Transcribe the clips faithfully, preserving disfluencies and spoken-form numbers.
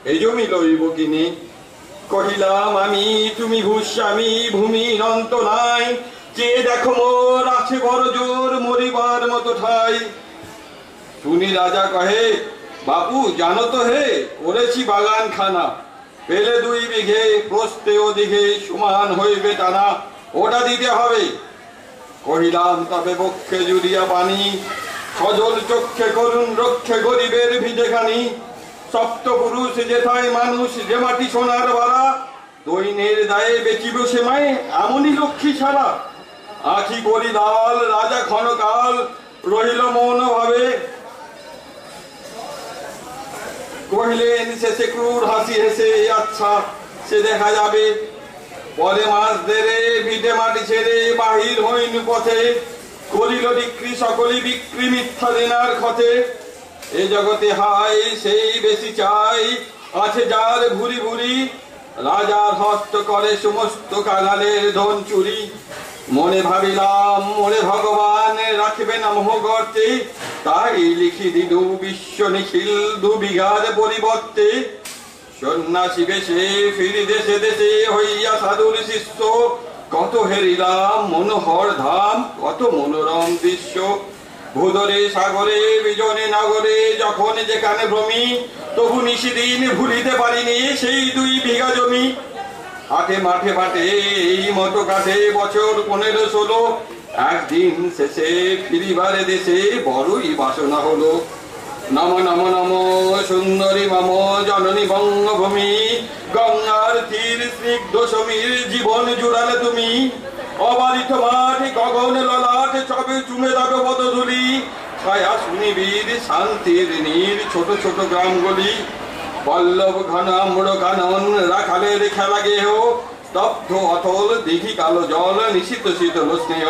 এই জমি লইব কিনে। কহিলাম আমি তুমি ভূস্বামী, ভূমির অন্ত নাই, যে দেখো মোর আছে বড় জোর, মরিবার মতো ঠাই। শুনি রাজা কহে, বাপু জানো তো হে, করেছি বাগান খানা, পেলে দুই বিঘে, প্রস্তে ওদিকে সমান হইবে টানা, ওটা দিতে হবে। কহিলাম তবে বক্ষে জুড়িয়া পানি, সজল চক্ষে করুন রক্ষে গরিবের ভিটেখানি। সপ্ত পুরুষ যেথায় মানুষ, যে মাটি সোনার বাড়া, দৈনের দায়ে বেচিব সে মায়ে, এমনই লক্ষ্মী ছাড়া। আখি করি লাল, রাজা ক্ষণকাল রহিল মৌন ভাবে। কহিলেন শেষে ক্রূর হাসি হেসে, আচ্ছা সে দেখা যাবে। পরে মাস দেরে ভিটে মাটি ছেড়ে বাহির হইন পথে, করিল বিক্রি সকলি বিক্রি মিথ্যা দেনার ক্ষতে। এ জগতে হাই সেই বেশি চাই, আছে যার ভুরি ভুরি, রাজার হস্ত করে সমস্ত কাঙালের ধন চুরি। মনে ভাবিলাম মনে ভগবান রাখবে না মোহ গর্তে, তাই লিখি দিলু বিশ্ব নিখিল দু বিঘার পরিবর্তে। সন্ন্যাসী বেশে ফিরি দেশে দেশে হইয়া সাধুর শিষ্য, কত হেরিলাম মনোহর ধাম, কত মনোরম দৃশ্য। ভূদরে সাগরে বিজনে নগরে যখন যেখানে ভ্রমি, তবু নিশিদিন ভুলিতে পারিনি সেই দুই বিঘা জমি। হাটে মাঠে মাঠে এই মতো কাটে বছর পনেরো ষোলো, একদিন শেষে ফিরিবারে দেশে বড়ই বাসনা হলো। নম নম নম সুন্দরী মম জননী বঙ্গভূমি, গঙ্গার তীর স্নিগ্ধ সমীর জীবন জুড়ালে তুমি। অবারিত মাঠ গগন ললাট সবে চুমে দাও পদধূলি, ছায়া সুনিবিড় শান্তির নীর ছোট ছোট গ্রামগুলি। পল্লব ঘন আম্র কানন রাখালের খেলা গেহ, স্তব্ধ অথল দিঘি কালো জল নিশীত শীতল স্নেহ।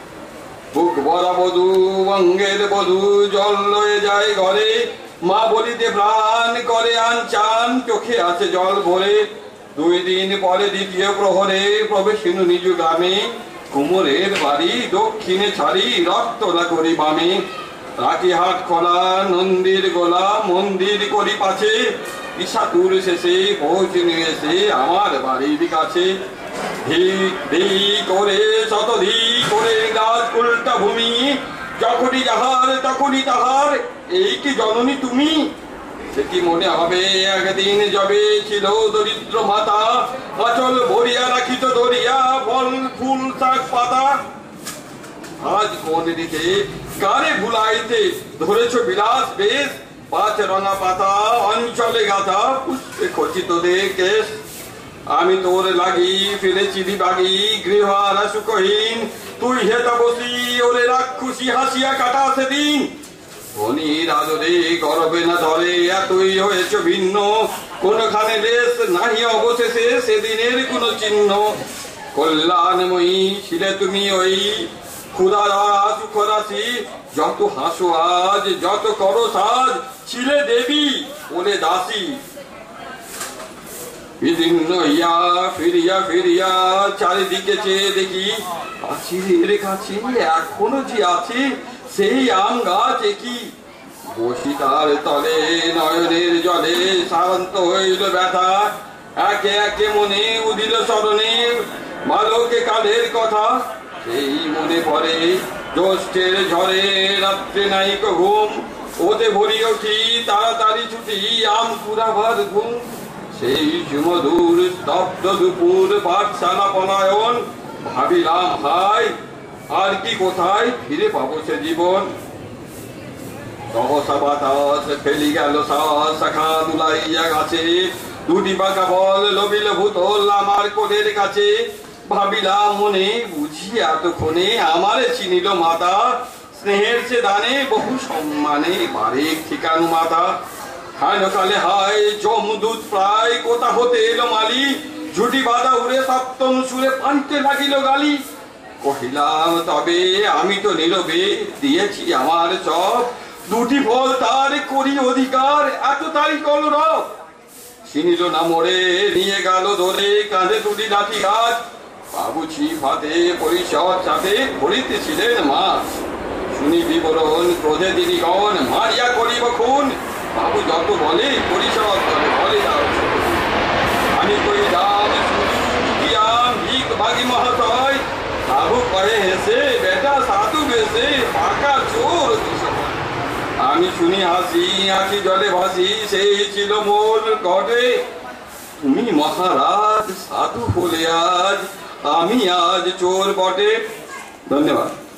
বুক ভরা বধূ বঙ্গের বধূ জল লয়ে যায় ঘরে, মা বলিতে প্রাণ করে আনচান চোখে আছে জল ভরে। দুই দিন পরে দ্বিতীয় প্রহরে প্রবেশিনু নিজ গ্রামে, কুমোরের বাড়ি দক্ষিণে ছাড়ি রক্তলা করি বামে। রাখি হাট খোলা নন্দীর গোলা মন্দির করি পাছে, ইসাতুর শেষে পৌঁছে নিয়ে এসে আমার বাড়ির কাছে। ধী ধী করে শতধী করে গাছ উল্টা ভূমি, যখনই যাহার তখনই তাহার, এই কি জননী তুমি। সে কি মনে হবে একদিন যবে ছিল দরিদ্র মাতা, আচল ভরিয়া রাখিত দরিয়া ফল ফুল শাক পাতা। আজ কোন দিকে কারে ভুলাইতে ধরেছ বিলাস বেশ, পাঁচ রঙা পাতা অঞ্চলে গাথা পুষ্পে খচিত দে কেশ। আমি তোর লাগি ফিরেছি বিভাগী গৃহারা সুখহীন, তুই হেতা বসি ওরে রাক্ষুসী হাসিয়া কাটা সেদিন। ধনির আদরে গরবে না ধরে এতই হয়েছ ভিন্ন, কোনখানে দেশ নাহি অবশেষে সেদিনের কোন চিহ্ন। কল্যাণময়ী ছিলে তুমি ওই ক্ষুধারা সুখরাশি, যত হাসো আজ যত করো সাজ, ছিলে দেবী ওরে দাসী। বিদীর্ণ হইয়া ফিরিয়া ফিরিয়া চারিদিকে চেয়ে দেখি, পাঁচিলের কাছে এখনো যে আছে সেই আম গাছ একই। বসি তার তলে নয়নের জলে শান্ত হইল ব্যথা, একে একে মনে উদিল স্মরণে বালকে কালের কথা। সেই মনে পড়ে জ্যৈষ্ঠের ঝড়ে রাত্রে নাইক ঘুম, ওতে ভরি উঠি তাড়াতাড়ি ছুটি আম কুড়াবার ঘুম। সেই সুমধুর স্তব্ধ দুপুর পাঠশালা পলায়ন, ভাবিলাম হাই আর কি কোথায় ফিরে পাবো সে জীবন। সহসা বাতাস ফেলি গেল শ্বাস শাখা দুলাইয়া গাছে, দুটি পাকা বল লবিল ভূতল আমার কোলের কাছে। ভাবিলাম মনে বুঝি এতক্ষণে আমারে চিনিল মাতা, স্নেহের সে দানে বহু সম্মানে বারেক ঠিকানু মাতা। হায়নকালে হায় যমদূত প্রায় কোথা হতে এলো মালি, ঝুটি বাঁধা উড়ে সপ্তম সুরে পান্তে লাগিল গালি। কহিলাম তবে আমি তো নীরবে দিয়েছি আমার সব, দুটি ফল তার করি অধিকার এত তারি কলরব। চিনিল না মোড়ে নিয়ে গেল ধরে কাঁধে তুলি লাঠি গাছ, বাবুছি ফাতে পরিষদ সাথে ধরিতেছিলেন মাছ। শুনি বিবরণ ক্রোধে দিদিগণ মারিয়া করিব খুন, বাবু যত বলে পরিষদ বলে দাও হায় হেসে বেটা সাধু বেশে পাকা চোর। আমি শুনি হাসি আঁখি জলে ভাসি সেই ছিল মোর ঘটে। তুমি মহারাজ সাধু হলে আজ আমি আজ চোর বটে। ধন্যবাদ।